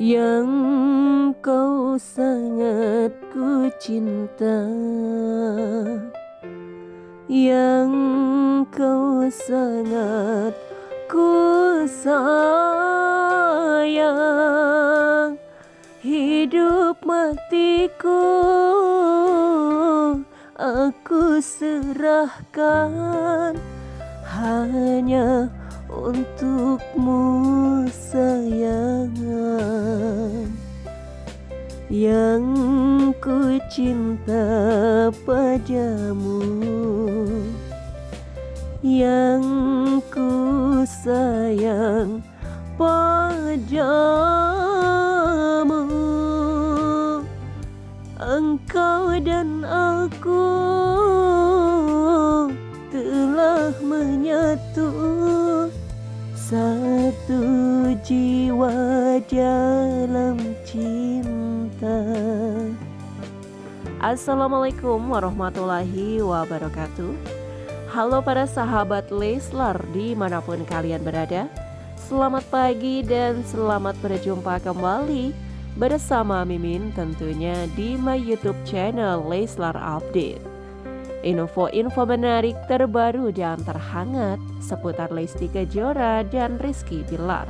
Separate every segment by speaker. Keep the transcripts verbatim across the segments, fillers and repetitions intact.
Speaker 1: yang kau sangat ku cinta, yang kau sangat ku sayang. Hidup matiku aku serahkan hanya untukmu sayang. Yang ku cinta padamu, yang ku sayang padamu. Engkau dan aku telah menyatu, satu jiwa dalam cinta. Assalamualaikum warahmatullahi wabarakatuh. Halo para sahabat Leslar dimanapun kalian berada. Selamat pagi dan selamat berjumpa kembali bersama Mimin tentunya di my YouTube channel Leslar Update. Info-info menarik terbaru dan terhangat seputar Lesti Kejora dan Rizky Bilar.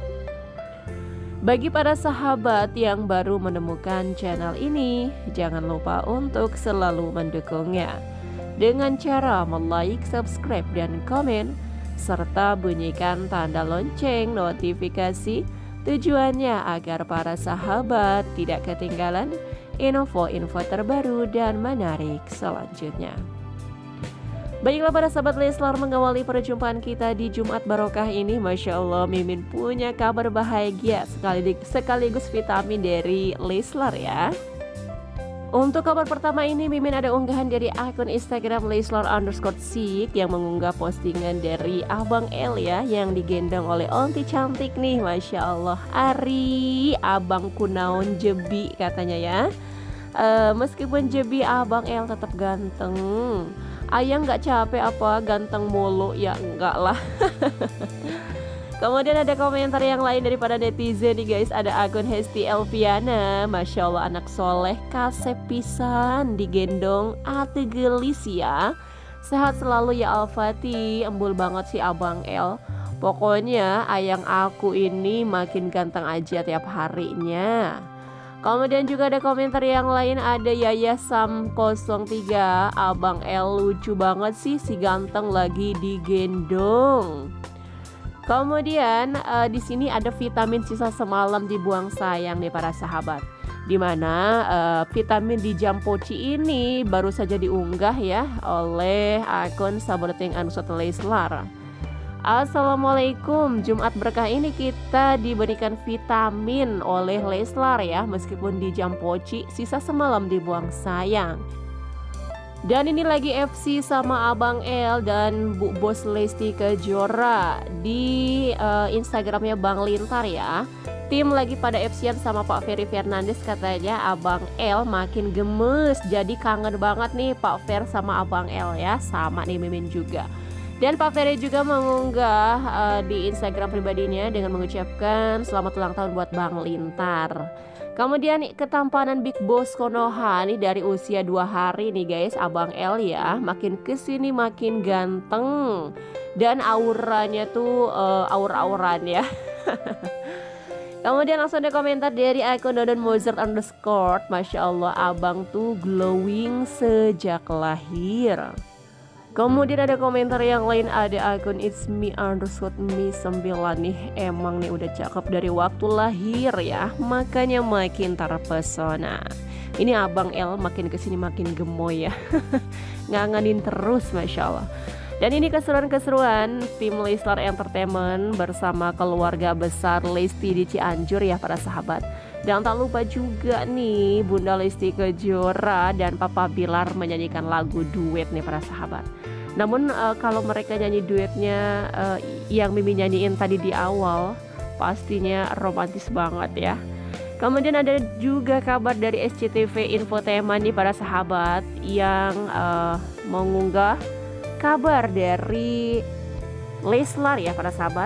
Speaker 1: Bagi para sahabat yang baru menemukan channel ini, jangan lupa untuk selalu mendukungnya dengan cara like, subscribe, dan komen, serta bunyikan tanda lonceng notifikasi. Tujuannya agar para sahabat tidak ketinggalan info-info terbaru dan menarik selanjutnya. Baiklah para sahabat Leslar, mengawali perjumpaan kita di Jumat Barokah ini, Masya Allah Mimin punya kabar bahagia sekaligus, sekaligus vitamin dari Leslar ya. Untuk kabar pertama ini, Mimin ada unggahan dari akun Instagram Leslar underscore sik yang mengunggah postingan dari Abang El ya, yang digendong oleh onti cantik nih, Masya Allah. Ari Abang Kunaon Jebi katanya ya. uh, Meskipun Jebi, Abang El tetap ganteng. Ayang nggak capek apa ganteng mulu? Ya enggak lah. Kemudian ada komentar yang lain daripada netizen nih guys. Ada akun Hesti Elviana, Masya Allah anak soleh kasep pisan digendong ate gelis ya. Sehat selalu ya Al-Fatih. Embul banget si Abang El. Pokoknya ayang aku ini makin ganteng aja tiap harinya. Kemudian juga ada komentar yang lain, ada Yaya Sam nol tiga, Abang El lucu banget sih si ganteng lagi digendong. Kemudian uh, di sini ada vitamin sisa semalam dibuang sayang nih para sahabat. Dimana uh, vitamin di Jampoci ini baru saja diunggah ya oleh akun Saberting Anusot Leslar. Assalamualaikum, Jumat berkah ini kita diberikan vitamin oleh Leslar ya. Meskipun di Jampoci sisa semalam dibuang sayang. Dan ini lagi F C sama Abang El dan Bu Bos Lesti Kejora di uh, Instagramnya Bang Lintar ya. Tim lagi pada F C-an sama Pak Ferry Fernandes, katanya Abang El makin gemes. Jadi kangen banget nih Pak Fer sama Abang El ya. Sama nih Mimin juga. Dan Pak Ferry juga mengunggah uh, di Instagram pribadinya dengan mengucapkan selamat ulang tahun buat Bang Lintar. Kemudian ketampanan Big Boss Konoha nih dari usia dua hari nih guys, Abang El ya, makin kesini makin ganteng. Dan auranya tuh uh, aur-auran ya. Kemudian langsung ada komentar dari akun Dodon Mozart underscore, Masya Allah abang tuh glowing sejak lahir. Kemudian ada komentar yang lain, ada akun It's Me underscore Me sembilan nih. Emang nih udah cakep dari waktu lahir ya, makanya makin terpesona. Ini Abang El makin kesini makin gemoy ya. Ngangenin terus Masya Allah. Dan ini keseruan-keseruan tim Leslar Entertainment bersama keluarga besar Lesti di Cianjur ya para sahabat. Dan tak lupa juga nih Bunda Lesti Kejora dan Papa Bilar menyanyikan lagu duet nih para sahabat. Namun uh, kalau mereka nyanyi duetnya uh, yang Mimi nyanyiin tadi di awal, pastinya romantis banget ya. Kemudian ada juga kabar dari S C T V Infotainment nih para sahabat, yang uh, mengunggah kabar dari Leslar ya para sahabat.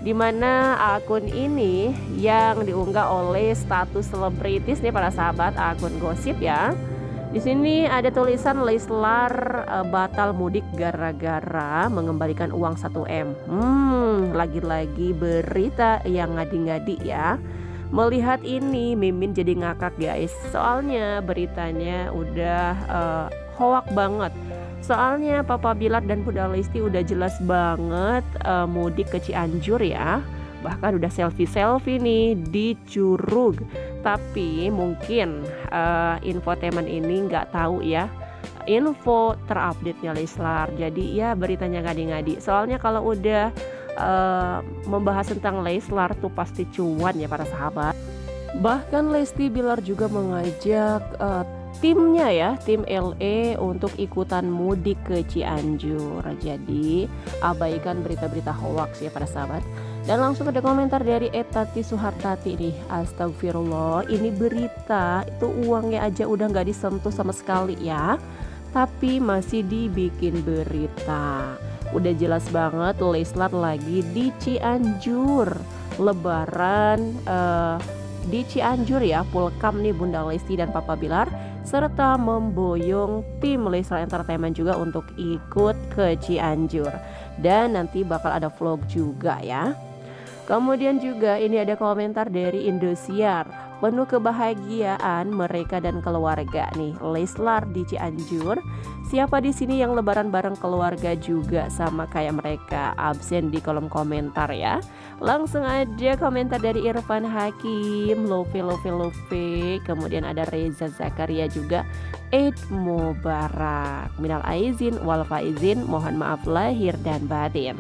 Speaker 1: dimana akun ini yang diunggah oleh status selebritis nih para sahabat, akun gosip ya. Di sini ada tulisan Leslar uh, batal mudik gara-gara mengembalikan uang satu M. Hmm, lagi-lagi berita yang ngadi-ngadi ya. Melihat ini Mimin jadi ngakak guys. Soalnya beritanya udah uh, hoak banget. Soalnya Papa Bilar dan Bunda Lesti udah jelas banget uh, mudik ke Cianjur ya. Bahkan udah selfie-selfie nih di Curug. Tapi mungkin uh, infotainment ini nggak tahu ya info terupdate-nya Leslar. Jadi ya beritanya ngadi-ngadi. Soalnya kalau udah uh, membahas tentang Leslar tuh pasti cuan ya para sahabat. Bahkan Lesti Bilar juga mengajak uh, timnya ya, tim L E untuk ikutan mudik ke Cianjur. Jadi abaikan berita-berita hoax ya para sahabat. Dan langsung ada komentar dari Etati Suhartati nih, astagfirullah, ini berita itu uangnya aja udah nggak disentuh sama sekali ya, tapi masih dibikin berita. Udah jelas banget Leslar lagi di Cianjur, lebaran uh, di Cianjur ya, pulkam nih Bunda Lesti dan Papa Bilar, serta memboyong tim Leslar Entertainment juga untuk ikut ke Cianjur. Dan nanti bakal ada vlog juga ya. Kemudian juga ini ada komentar dari Indosiar, penuh kebahagiaan mereka dan keluarga nih. Leslar di Cianjur, siapa di sini yang lebaran bareng keluarga juga sama kayak mereka? Absen di kolom komentar ya. Langsung aja komentar dari Irfan Hakim, love love love. Kemudian ada Reza Zakaria juga, Eid Mubarak, minal aizin wal faizin, mohon maaf lahir dan batin.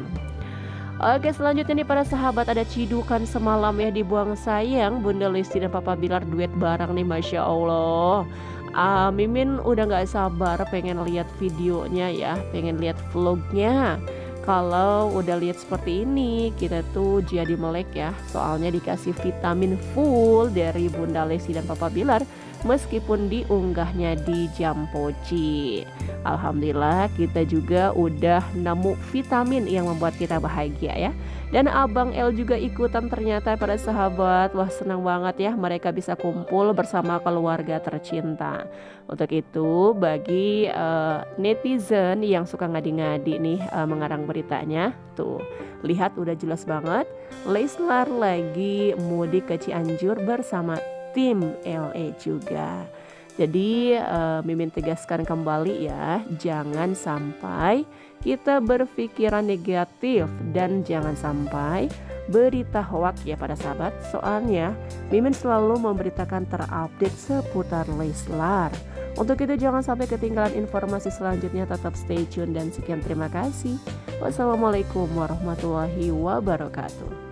Speaker 1: Oke, selanjutnya nih para sahabat, ada cidukan semalam ya dibuang sayang, Bunda Lesti dan Papa Bilar duet bareng nih, Masya Allah. uh, Mimin udah gak sabar pengen lihat videonya ya, pengen lihat vlognya. Kalau udah lihat seperti ini kita tuh jadi melek ya, soalnya dikasih vitamin full dari Bunda Lesti dan Papa Bilar meskipun diunggahnya di Jampoci. Alhamdulillah kita juga udah nemu vitamin yang membuat kita bahagia ya. Dan Abang L juga ikutan ternyata pada sahabat. Wah, senang banget ya mereka bisa kumpul bersama keluarga tercinta. Untuk itu bagi uh, netizen yang suka ngadi-ngadi nih uh, mengarang beritanya, tuh lihat udah jelas banget Leslar lagi mudik ke Cianjur bersama tim L E juga. Jadi uh, Mimin tegaskan kembali ya, jangan sampai kita berpikiran negatif dan jangan sampai berita hoax ya pada sahabat. Soalnya Mimin selalu memberitakan terupdate seputar Leslar. Untuk itu jangan sampai ketinggalan informasi selanjutnya, tetap stay tune dan sekian terima kasih. Wassalamualaikum warahmatullahi wabarakatuh.